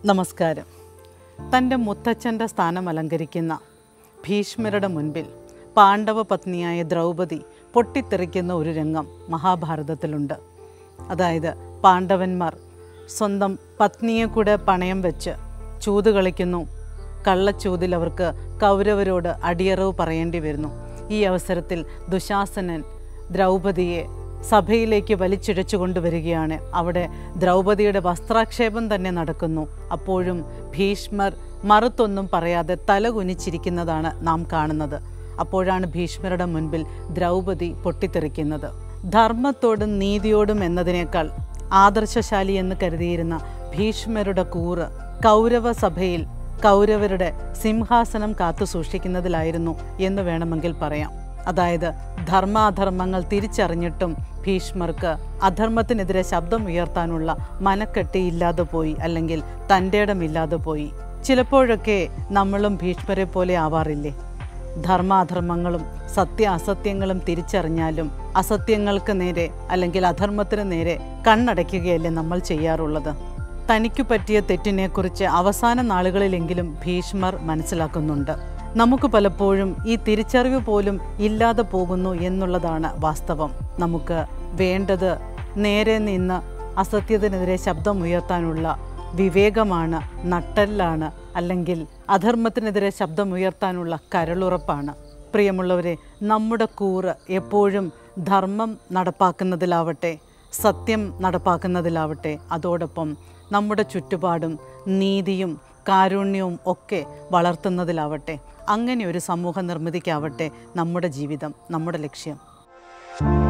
നമസ്കാരം. തൻ്റെ മുത്തച്ഛൻ്റെ സ്ഥാനം അലങ്കരിക്കുന്ന ഭീഷ്മരുടെ മുൻപിൽ പാണ്ഡവ പത്നിയായ ദ്രൗപദി പൊട്ടിത്തെറിക്കുന്ന ഒരു രംഗം മഹാഭാരതത്തിലുണ്ട്. അതായത് പാണ്ഡവന്മാർ സ്വന്തം പത്നിയെ കൂടെ പണയം വെച്ച് ചൂത് കളിക്കുന്നു. കള്ളച്ചൂതിൽ അവർക്ക് കൗരവരോട് അടിയറവ് പറയേണ്ടി വരുന്നു. ഈ അവസരത്തിൽ ദുശാസനൻ ദ്രൗപദിയെ സഭയിലേക്ക് വലിച്ചിഴച്ചു കൊണ്ടുവരികയാണ്. അവിടെ ദ്രൗപദിയുടെ വസ്ത്രാക്ഷേപം തന്നെ നടക്കുന്നു. അപ്പോഴും ഭീഷ്മർ മറുത്തൊന്നും പറയാതെ തല കുനിച്ചിരിക്കുന്നതാണ് നാം കാണുന്നത്. അപ്പോഴാണ് ഭീഷ്മരുടെ മുൻപിൽ ദ്രൗപദി പൊട്ടിത്തെറിക്കുന്നത്. ധർമ്മത്തോടും നീതിയോടും എന്നതിനേക്കാൾ ആദർശശാലി എന്ന് കരുതിയിരുന്ന ഭീഷ്മരുടെ കൂറ് കൗരവ സഭയിൽ കൗരവരുടെ സിംഹാസനം കാത്തു സൂക്ഷിക്കുന്നതിലായിരുന്നു എന്ന് വേണമെങ്കിൽ പറയാം. അതായത് ധർമാധർമ്മങ്ങൾ തിരിച്ചറിഞ്ഞിട്ടും ഭീഷ്മർക്ക് അധർമ്മത്തിനെതിരെ ശബ്ദം ഉയർത്താനുള്ള മനക്കെട്ടിയില്ലാതെ പോയി, അല്ലെങ്കിൽ തൻ്റെ ഇടമില്ലാതെ പോയി. ചിലപ്പോഴൊക്കെ നമ്മളും ഭീഷ്മരെ പോലെ ആവാറില്ലേ? ധർമാധർമ്മങ്ങളും സത്യ അസത്യങ്ങളും തിരിച്ചറിഞ്ഞാലും അസത്യങ്ങൾക്ക് നേരെ അല്ലെങ്കിൽ അധർമ്മത്തിന് നേരെ കണ്ണടയ്ക്കുകയല്ലേ നമ്മൾ ചെയ്യാറുള്ളത്. തനിക്കു പറ്റിയ തെറ്റിനെക്കുറിച്ച് അവസാന നാളുകളിലെങ്കിലും ഭീഷ്മർ മനസ്സിലാക്കുന്നുണ്ട്. നമുക്ക് പലപ്പോഴും ഈ തിരിച്ചറിവ് പോലും ഇല്ലാതെ പോകുന്നു എന്നുള്ളതാണ് വാസ്തവം. നമുക്ക് വേണ്ടത് നേരെ നിന്ന് അസത്യത്തിനെതിരെ ശബ്ദമുയർത്താനുള്ള വിവേകമാണ്, നട്ടെല്ലാണ്, അല്ലെങ്കിൽ അധർമ്മത്തിനെതിരെ ശബ്ദമുയർത്താനുള്ള കരളുറപ്പാണ്. പ്രിയമുള്ളവരെ, നമ്മുടെ കൂറ് എപ്പോഴും ധർമ്മം നടപ്പാക്കുന്നതിലാവട്ടെ, സത്യം നടപ്പാക്കുന്നതിലാവട്ടെ, അതോടൊപ്പം നമ്മുടെ ചുറ്റുപാടും നീതിയും കാരുണ്യവും ഒക്കെ വളർത്തുന്നതിലാവട്ടെ, അങ്ങനെ ഒരു സമൂഹ നിർമ്മിതിക്കാവട്ടെ നമ്മുടെ ജീവിതം, നമ്മുടെ ലക്ഷ്യം.